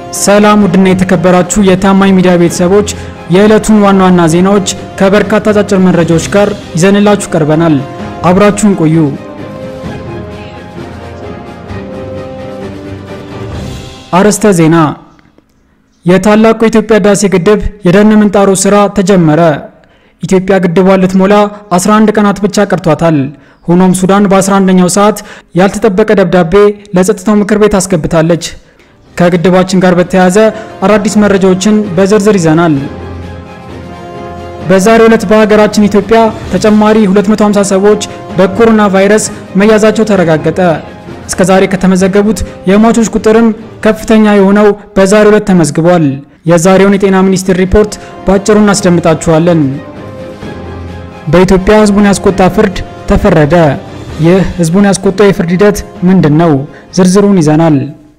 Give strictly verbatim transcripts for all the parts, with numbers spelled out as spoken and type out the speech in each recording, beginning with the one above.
ሰላም ውድና የተከበራችሁ የታማኝ ሚዲያ ቤተሰቦች የዕለቱን ዋና ዋና ዜናዎች ከበርካታ አጫጭር መረጃዎች ጋር ይዘንላችሁ ቀርበናል። አብራችሁን ቆዩ። አርዕስተ ዜና። የታላቁ የኢትዮጵያ ህዳሴ ግድብ የደን ምንጣሮ ስራ ተጀመረ። ኢትዮጵያ ግድቧን ልትሞላ አስራ አንድ ቀናት ብቻ ቀርቷታል። ሆኖም ሱዳን በ11ኛው ሰዓት ያልተጠበቀ ደብዳቤ ለጸጥታው ምክር ቤት አስገብታለች። ከግድባችን ጋር በተያያዘ አዳዲስ መረጃዎችን በዝርዝር ይዘናል። በዛሬው ዕለት በሀገራችን ኢትዮጵያ ተጨማሪ ሁለት መቶ ሃምሳ ሰዎች በኮሮና ቫይረስ መያዛቸው ተረጋገጠ። እስከዛሬ ከተመዘገቡት የሟቾች ቁጥርም ከፍተኛ የሆነው በዛሬው ዕለት ተመዝግቧል። የዛሬውን የጤና ሚኒስቴር ሪፖርት ባጭሩ እናስደምጣችኋለን። በኢትዮጵያ ህዝቡን ያስቆጣ ፍርድ ተፈረደ። ይህ ህዝቡን ያስቆጣው የፍርድ ሂደት ምንድነው? ዝርዝሩን ይዘናል።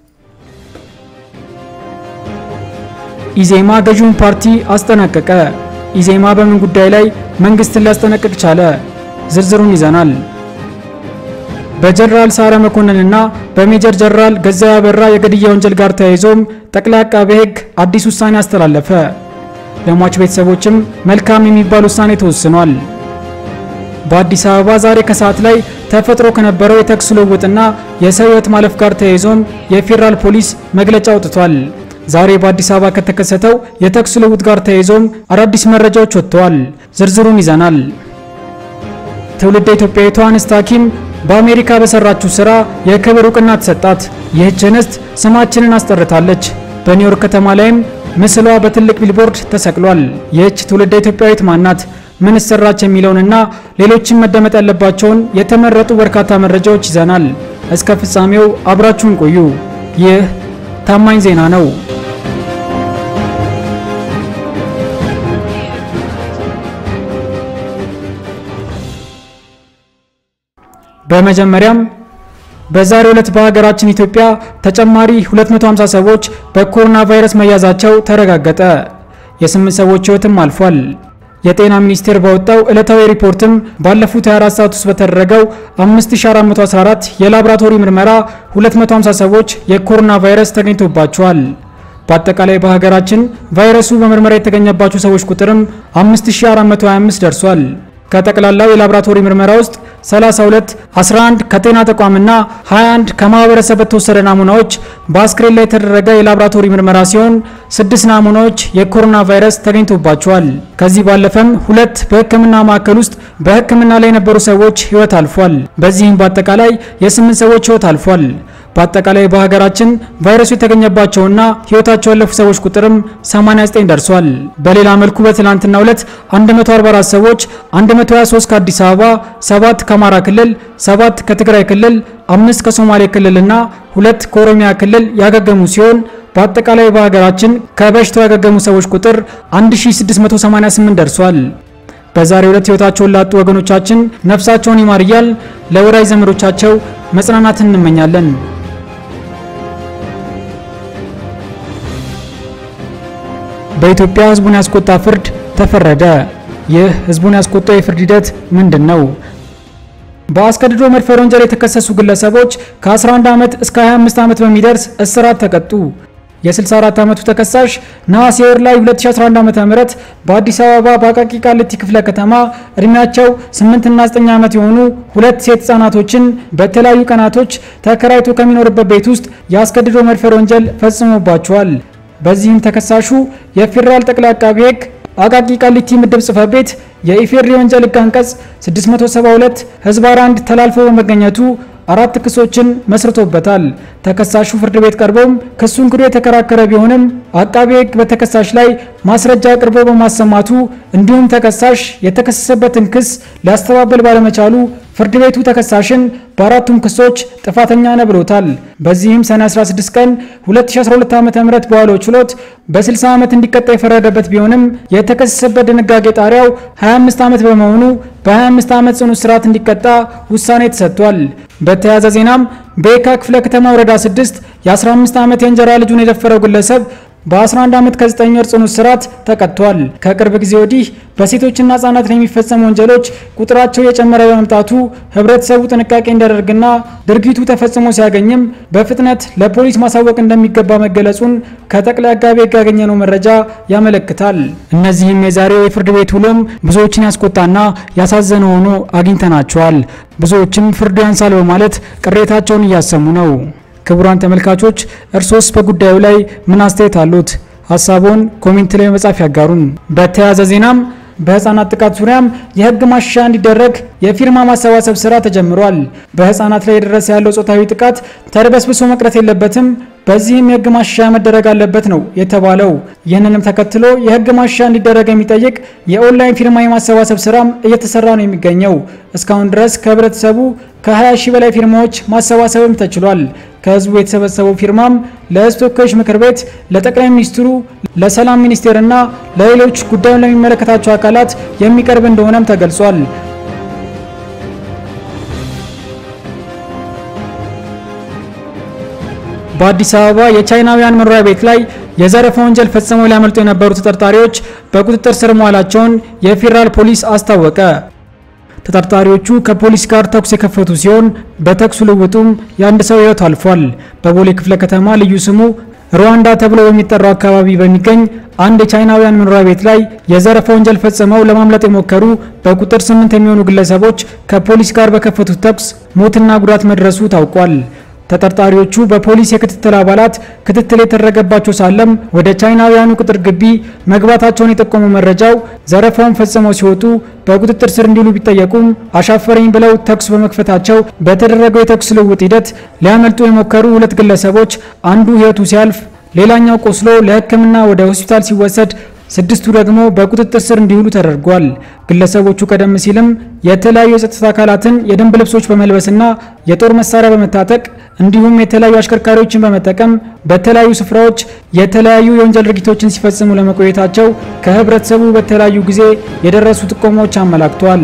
ኢዜማ ገዢውን ፓርቲ አስጠነቀቀ። ኢዜማ በምን ጉዳይ ላይ መንግስትን ሊያስጠነቅቅ ቻለ? ዝርዝሩን ይዘናል። በጀነራል ሳረ መኮንንና በሜጀር ጀነራል ገዛኢ አበራ የግድያ ወንጀል ጋር ተያይዞም ጠቅላይ አቃቤ ህግ አዲስ ውሳኔ አስተላለፈ። ለሟች ቤተሰቦችም መልካም የሚባል ውሳኔ ተወስኗል። በአዲስ አበባ ዛሬ ከሰዓት ላይ ተፈጥሮ ከነበረው የተኩስ ልውውጥና የሰው ህይወት ማለፍ ጋር ተያይዞም የፌደራል ፖሊስ መግለጫ አውጥቷል። ዛሬ በአዲስ አበባ ከተከሰተው የተኩስ ልውውጥ ጋር ተያይዞም አዳዲስ መረጃዎች ወጥተዋል። ዝርዝሩን ይዘናል። ትውልደ ኢትዮጵያዊቷ አንስት ሐኪም በአሜሪካ በሰራችው ስራ የክብር ዕውቅና ተሰጣት። ይህች እንስት ስማችንን አስጠርታለች። በኒውዮርክ ከተማ ላይም ምስሏ በትልቅ ቢልቦርድ ተሰቅሏል። ይህች ትውልደ ኢትዮጵያዊት ማናት? ምን ሰራች? የሚለውንና ሌሎችም መደመጥ ያለባቸውን የተመረጡ በርካታ መረጃዎች ይዘናል። እስከ ፍጻሜው አብራችሁን ቆዩ። ይህ ታማኝ ዜና ነው። በመጀመሪያም በዛሬው ዕለት በሀገራችን ኢትዮጵያ ተጨማሪ ሁለት መቶ ሃምሳ ሰዎች በኮሮና ቫይረስ መያዛቸው ተረጋገጠ። የስምንት ሰዎች ህይወትም አልፏል። የጤና ሚኒስቴር ባወጣው ዕለታዊ ሪፖርትም ባለፉት ሃያ አራት ሰዓት ውስጥ በተደረገው አምስት ሺህ አራት መቶ አስራ አራት የላብራቶሪ ምርመራ ሁለት መቶ ሃምሳ ሰዎች የኮሮና ቫይረስ ተገኝቶባቸዋል። በአጠቃላይ በሀገራችን ቫይረሱ በምርመራ የተገኘባቸው ሰዎች ቁጥርም አምስት ሺህ አራት መቶ ሃያ አምስት ደርሷል። ከጠቅላላው የላብራቶሪ ምርመራ ውስጥ ሰላሳ ሁለት፣ አስራ አንድ ከጤና ተቋምና ሃያ አንድ ከማህበረሰብ በተወሰደ ናሙናዎች በአስክሬን ላይ የተደረገ የላብራቶሪ ምርመራ ሲሆን ስድስት ናሙናዎች የኮሮና ቫይረስ ተገኝቶባቸዋል። ከዚህ ባለፈም ሁለት በህክምና ማዕከል ውስጥ በህክምና ላይ የነበሩ ሰዎች ህይወት አልፏል። በዚህም በአጠቃላይ የስምንት ሰዎች ህይወት አልፏል። በአጠቃላይ በሀገራችን ቫይረሱ የተገኘባቸውና ህይወታቸው ያለፉ ሰዎች ቁጥርም ሰማንያ ዘጠኝ ደርሷል። በሌላ መልኩ በትላንትናው ዕለት መቶ አርባ አራት ሰዎች መቶ ሃያ ሶስት ከአዲስ አበባ፣ ሰባት ከአማራ ክልል፣ ሰባት ከትግራይ ክልል፣ አምስት ከሶማሌ ክልልና ሁለት ከኦሮሚያ ክልል ያገገሙ ሲሆን በአጠቃላይ በሀገራችን ከበሽታው ያገገሙ ሰዎች ቁጥር አንድ ሺህ ስድስት መቶ ሰማንያ ስምንት ደርሷል። በዛሬው ዕለት ህይወታቸውን ላጡ ወገኖቻችን ነፍሳቸውን ይማር እያል ለወዳጅ ዘመዶቻቸው መጽናናትን እንመኛለን። በኢትዮጵያ ህዝቡን ያስቆጣ ፍርድ ተፈረደ። ይህ ህዝቡን ያስቆጣው የፍርድ ሂደት ምንድነው? በአስገድዶ መድፈር ወንጀል የተከሰሱ ግለሰቦች ከ11 ዓመት እስከ ሃያ አምስት ዓመት በሚደርስ እስራት ተቀጡ። የ64 ዓመቱ ተከሳሽ ነሐሴ ወር ላይ ሁለት ሺህ አስራ አንድ ዓመተ ምህረት በአዲስ አበባ በአቃቂ ቃሊቲ ክፍለ ከተማ እድሜያቸው ስምንት እና ዘጠኝ ዓመት የሆኑ ሁለት ሴት ህጻናቶችን በተለያዩ ቀናቶች ተከራይቶ ከሚኖርበት ቤት ውስጥ የአስገድዶ መድፈር ወንጀል ፈጽሞባቸዋል። በዚህም ተከሳሹ የፌደራል ጠቅላይ አቃቤ ህግ አቃቂ ቃሊቲ ምድብ ጽሕፈት ቤት የኢፌዴሪ ወንጀል ህግ አንቀጽ ስድስት መቶ ሰባ ሁለት ህዝባር አንድ ተላልፎ በመገኘቱ አራት ክሶችን መስርቶበታል። ተከሳሹ ፍርድ ቤት ቀርቦም ክሱን ክዶ የተከራከረ ቢሆንም አቃቤ ህግ በተከሳሽ ላይ ማስረጃ አቅርቦ በማሰማቱ እንዲሁም ተከሳሽ የተከሰሰበትን ክስ ሊያስተባበል ባለመቻሉ ፍርድ ቤቱ ተከሳሽን በአራቱም ክሶች ጥፋተኛ ነው ብሎታል። በዚህም ሰኔ አስራ ስድስት ቀን ሁለት ሺህ አስራ ሁለት ዓመተ ምህረት በዋለው ችሎት በ60 ዓመት እንዲቀጣ የፈረደበት ቢሆንም የተከሰሰበት ድንጋጌ ጣሪያው ሃያ አምስት ዓመት በመሆኑ በ ሃያ አምስት ዓመት ጽኑ እስራት እንዲቀጣ ውሳኔ ተሰጥቷል። በተያያዘ ዜናም በየካ ክፍለ ከተማ ወረዳ ስድስት የ15 ዓመት የእንጀራ ልጁን የደፈረው ግለሰብ በ11 ዓመት ከ9 ወር ጽኑ እስራት ተቀጥቷል። ከቅርብ ጊዜ ወዲህ በሴቶችና ህጻናት ላይ የሚፈጸሙ ወንጀሎች ቁጥራቸው የጨመረ በመምጣቱ ህብረተሰቡ ጥንቃቄ እንዲያደርግና ድርጊቱ ተፈጽሞ ሲያገኝም በፍጥነት ለፖሊስ ማሳወቅ እንደሚገባ መገለጹን ከጠቅላይ አቃቤ ሕግ ያገኘነው መረጃ ያመለክታል። እነዚህም የዛሬው የፍርድ ቤት ውሎም ብዙዎችን ያስቆጣና ያሳዘነ ሆኖ አግኝተናቸዋል። ብዙዎችም ፍርዱ ያንሳል በማለት ቅሬታቸውን እያሰሙ ነው። ክቡራን ተመልካቾች እርሶስ በጉዳዩ ላይ ምን አስተያየት አሉት? ሐሳቡን ኮሜንት ላይ መጻፍ ያጋሩን። በተያያዘ ዜናም በህፃናት ጥቃት ዙሪያም የህግ ማሻሻያ እንዲደረግ የፊርማ ማሰባሰብ ስራ ተጀምሯል። በህፃናት ላይ የደረሰ ያለው ጾታዊ ጥቃት ተደበስብሶ መቅረት የለበትም፣ በዚህም የህግ ማሻሻያ መደረግ አለበት ነው የተባለው። ይህንንም ተከትሎ የህግ ማሻሻያ እንዲደረግ የሚጠይቅ የኦንላይን ፊርማ የማሰባሰብ ስራም እየተሰራ ነው የሚገኘው። እስካሁን ድረስ ከህብረተሰቡ ከ20 ሺህ በላይ ፊርማዎች ማሰባሰብም ተችሏል። ከህዝቡ የተሰበሰበው ፊርማም ለህዝብ ተወካዮች ምክር ቤት፣ ለጠቅላይ ሚኒስትሩ፣ ለሰላም ሚኒስቴርና ለሌሎች ጉዳዩን ለሚመለከታቸው አካላት የሚቀርብ እንደሆነም ተገልጿል። በአዲስ አበባ የቻይናውያን መኖሪያ ቤት ላይ የዘረፋ ወንጀል ፈጽመው ሊያመልጡ የነበሩ ተጠርጣሪዎች በቁጥጥር ስር መዋላቸውን የፌዴራል ፖሊስ አስታወቀ። ተጠርጣሪዎቹ ከፖሊስ ጋር ተኩስ የከፈቱ ሲሆን በተኩስ ልውውጡም የአንድ ሰው ህይወት አልፏል። በቦሌ ክፍለ ከተማ ልዩ ስሙ ሩዋንዳ ተብሎ በሚጠራው አካባቢ በሚገኝ አንድ የቻይናውያን መኖሪያ ቤት ላይ የዘረፋ ወንጀል ፈጽመው ለማምለጥ የሞከሩ በቁጥር ስምንት የሚሆኑ ግለሰቦች ከፖሊስ ጋር በከፈቱት ተኩስ ሞትና ጉዳት መድረሱ ታውቋል። ተጠርጣሪዎቹ በፖሊስ የክትትል አባላት ክትትል የተደረገባቸው ሳለም ወደ ቻይናውያኑ ቅጥር ግቢ መግባታቸውን የጠቆመው መረጃው ዘረፋውን ፈጽመው ሲወጡ በቁጥጥር ስር እንዲሉ ቢጠየቁም አሻፈረኝ ብለው ተኩስ በመክፈታቸው በተደረገው የተኩስ ልውውጥ ሂደት ሊያመልጡ የሞከሩ ሁለት ግለሰቦች አንዱ ህይወቱ ሲያልፍ ሌላኛው ቆስሎ ለሕክምና ወደ ሆስፒታል ሲወሰድ ስድስቱ ደግሞ በቁጥጥር ስር እንዲውሉ ተደርጓል። ግለሰቦቹ ቀደም ሲልም የተለያዩ የጸጥታ አካላትን የደንብ ልብሶች በመልበስና የጦር መሳሪያ በመታጠቅ እንዲሁም የተለያዩ አሽከርካሪዎችን በመጠቀም በተለያዩ ስፍራዎች የተለያዩ የወንጀል ድርጊቶችን ሲፈጽሙ ለመቆየታቸው ከህብረተሰቡ በተለያዩ ጊዜ የደረሱ ጥቆማዎች አመላክተዋል።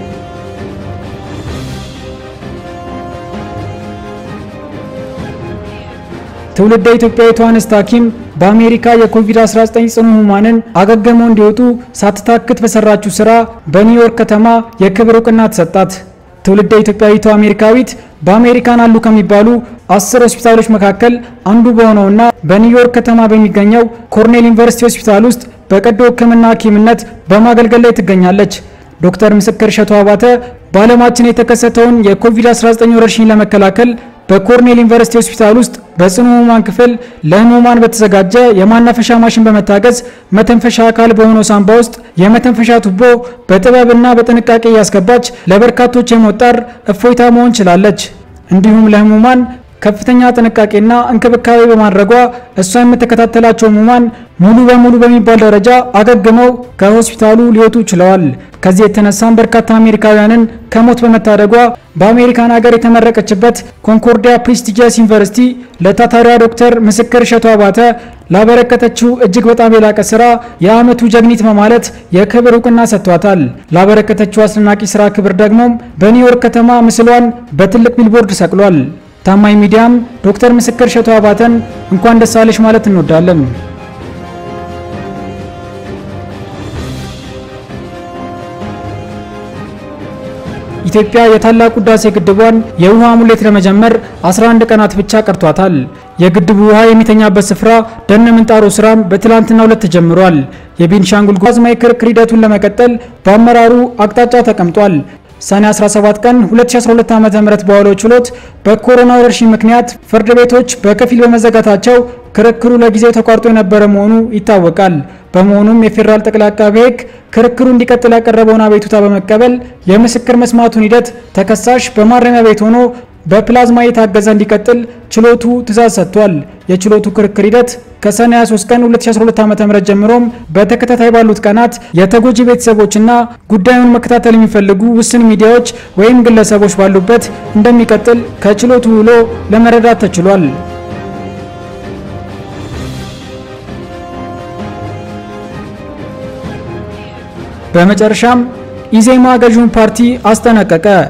ትውልደ ኢትዮጵያዊቷ አንስት ሐኪም በአሜሪካ የኮቪድ አስራ ዘጠኝ ጽኑ ህሙማንን አገግመው እንዲወጡ ሳትታክት በሰራችው ስራ በኒውዮርክ ከተማ የክብር ዕውቅና ተሰጣት። ትውልደ ኢትዮጵያዊቷ አሜሪካዊት በአሜሪካን አሉ ከሚባሉ አስር ሆስፒታሎች መካከል አንዱ በሆነውና በኒውዮርክ ከተማ በሚገኘው ኮርኔል ዩኒቨርሲቲ ሆስፒታል ውስጥ በቀዶ ሕክምና ሐኪምነት በማገልገል ላይ ትገኛለች። ዶክተር ምስክር እሸቱ አባተ በዓለማችን የተከሰተውን የኮቪድ አስራ ዘጠኝ ወረርሽኝ ለመከላከል በኮርኔል ዩኒቨርሲቲ ሆስፒታል ውስጥ በጽኑ ህሙማን ክፍል ለህሙማን በተዘጋጀ የማናፈሻ ማሽን በመታገዝ መተንፈሻ አካል በሆነው ሳንባ ውስጥ የመተንፈሻ ቱቦ በጥበብና በጥንቃቄ ያስገባች ለበርካቶች የሞጣር እፎይታ መሆን ችላለች። እንዲሁም ለህሙማን ከፍተኛ ጥንቃቄና እንክብካቤ በማድረጓ እሷ የምትከታተላቸው ህሙማን ሙሉ በሙሉ በሚባል ደረጃ አገግመው ከሆስፒታሉ ሊወጡ ችለዋል። ከዚህ የተነሳም በርካታ አሜሪካውያንን ከሞት በመታደጓ በአሜሪካን ሀገር የተመረቀችበት ኮንኮርዲያ ፕሬስቲጂየስ ዩኒቨርሲቲ ለታታሪያ ዶክተር ምስክር እሸቱ አባተ ላበረከተችው እጅግ በጣም የላቀ ስራ የዓመቱ ጀግኒት በማለት የክብር ዕውቅና ሰጥቷታል። ላበረከተችው አስደናቂ ስራ ክብር ደግሞ በኒውዮርክ ከተማ ምስሏን በትልቅ ቢልቦርድ ሰቅሏል። ታማኝ ሚዲያም ዶክተር ምስክር እሸቱ አባተን እንኳን ደስ አለሽ ማለት እንወዳለን። ኢትዮጵያ የታላቁ ህዳሴ ግድቧን የውሃ ሙሌት ለመጀመር አስራ አንድ ቀናት ብቻ ቀርቷታል። የግድቡ ውሃ የሚተኛበት ስፍራ ደን ምንጣሮ ስራም በትላንትናው ዕለት ተጀምሯል። የቤንሻንጉል ጉሙዝ ክርክር ሂደቱን ለመቀጠል በአመራሩ አቅጣጫ ተቀምጧል። ሰኔ አስራ ሰባት ቀን ሁለት ሺህ አስራ ሁለት ዓ.ም በዋለው ችሎት በኮሮና ወረርሽኝ ምክንያት ፍርድ ቤቶች በከፊል በመዘጋታቸው ክርክሩ ለጊዜው ተቋርጦ የነበረ መሆኑ ይታወቃል። በመሆኑም የፌዴራል ጠቅላይ አቃቤ ሕግ ክርክሩ እንዲቀጥል ያቀረበውን አቤቱታ በመቀበል የምስክር መስማቱን ሂደት ተከሳሽ በማረሚያ ቤት ሆኖ በፕላዝማ የታገዘ እንዲቀጥል ችሎቱ ትዕዛዝ ሰጥቷል። የችሎቱ ክርክር ሂደት ከሰኔ ሃያ ሶስት ቀን ሁለት ሺህ አስራ ሁለት ዓ.ም ጀምሮም በተከታታይ ባሉት ቀናት የተጎጂ ቤተሰቦችና ጉዳዩን መከታተል የሚፈልጉ ውስን ሚዲያዎች ወይም ግለሰቦች ባሉበት እንደሚቀጥል ከችሎቱ ውሎ ለመረዳት ተችሏል። በመጨረሻም ኢዜማ ገዢውን ፓርቲ አስጠነቀቀ።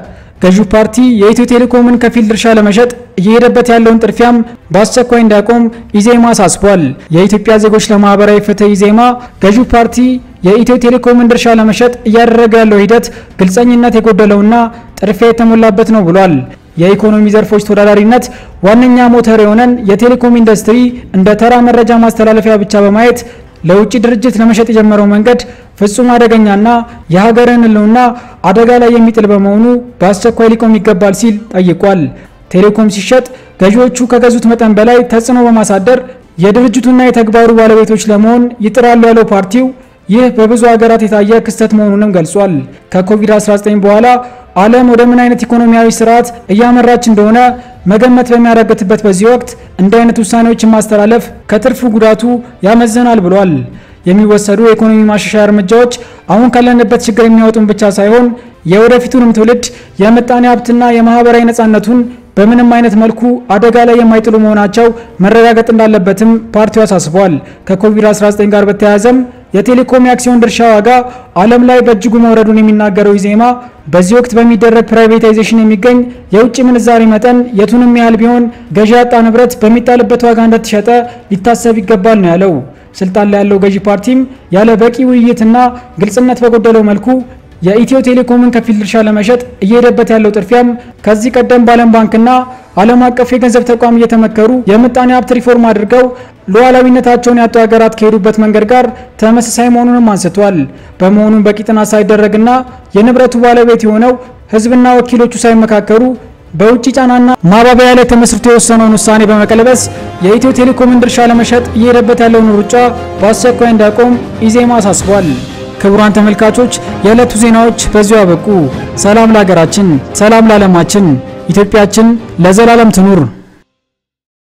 ገዢው ፓርቲ የኢትዮ ቴሌኮምን ከፊል ድርሻ ለመሸጥ እየሄደበት ያለውን ጥርፊያም በአስቸኳይ እንዲያቆም ኢዜማ አሳስቧል። የኢትዮጵያ ዜጎች ለማህበራዊ ፍትህ ኢዜማ ገዢው ፓርቲ የኢትዮ ቴሌኮምን ድርሻ ለመሸጥ እያደረገ ያለው ሂደት ግልጸኝነት የጎደለውና ጥርፊያ የተሞላበት ነው ብሏል። የኢኮኖሚ ዘርፎች ተወዳዳሪነት ዋነኛ ሞተር የሆነን የቴሌኮም ኢንዱስትሪ እንደ ተራ መረጃ ማስተላለፊያ ብቻ በማየት ለውጭ ድርጅት ለመሸጥ የጀመረው መንገድ ፍጹም አደገኛና የሀገርን ሕልውና አደጋ ላይ የሚጥል በመሆኑ በአስቸኳይ ሊቆም ይገባል ሲል ጠይቋል። ቴሌኮም ሲሸጥ ገዢዎቹ ከገዙት መጠን በላይ ተጽዕኖ በማሳደር የድርጅቱና የተግባሩ ባለቤቶች ለመሆን ይጥራሉ ያለው ፓርቲው ይህ በብዙ ሀገራት የታየ ክስተት መሆኑንም ገልጿል። ከኮቪድ አስራ ዘጠኝ በኋላ ዓለም ወደ ምን አይነት ኢኮኖሚያዊ ስርዓት እያመራች እንደሆነ መገመት በሚያዳግትበት በዚህ ወቅት እንደ አይነት ውሳኔዎችን ማስተላለፍ ከትርፉ ጉዳቱ ያመዝናል ብሏል። የሚወሰዱ የኢኮኖሚ ማሻሻያ እርምጃዎች አሁን ካለንበት ችግር የሚያወጡን ብቻ ሳይሆን የወደፊቱንም ትውልድ የምጣኔ ሀብትና የማህበራዊ ነጻነቱን በምንም አይነት መልኩ አደጋ ላይ የማይጥሉ መሆናቸው መረጋገጥ እንዳለበትም ፓርቲው አሳስቧል። ከኮቪድ አስራ ዘጠኝ ጋር በተያያዘም የቴሌኮም የአክሲዮን ድርሻ ዋጋ ዓለም ላይ በእጅጉ መውረዱን የሚናገረው ኢዜማ በዚህ ወቅት በሚደረግ ፕራይቬታይዜሽን የሚገኝ የውጭ ምንዛሪ መጠን የቱንም ያህል ቢሆን ገዢ ያጣ ንብረት በሚጣልበት ዋጋ እንደተሸጠ ሊታሰብ ይገባል ነው ያለው። ስልጣን ላይ ያለው ገዢ ፓርቲም ያለ በቂ ውይይትና ግልጽነት በጎደለው መልኩ የኢትዮ ቴሌኮምን ከፊል ድርሻ ለመሸጥ እየሄደበት ያለው ጥርፊያም ከዚህ ቀደም በዓለም ባንክና ዓለም አቀፍ የገንዘብ ተቋም እየተመከሩ የምጣኔ ሀብት ሪፎርም አድርገው ሉዓላዊነታቸውን ያጡ ሀገራት ከሄዱበት መንገድ ጋር ተመሳሳይ መሆኑንም አንስቷል። በመሆኑም በቂ ጥናት ሳይደረግና የንብረቱ ባለቤት የሆነው ሕዝብና ወኪሎቹ ሳይመካከሩ በውጭ ጫናና ማባበያ ላይ ተመስርቶ የወሰነውን ውሳኔ በመቀልበስ የኢትዮ ቴሌኮምን ድርሻ ለመሸጥ እየሄደበት ያለውን ሩጫ በአስቸኳይ እንዲያቆም ኢዜማ አሳስቧል። ክቡራን ተመልካቾች የዕለቱ ዜናዎች በዚሁ አበቁ። ሰላም ለሀገራችን፣ ሰላም ለዓለማችን። ኢትዮጵያችን ለዘላለም ትኑር።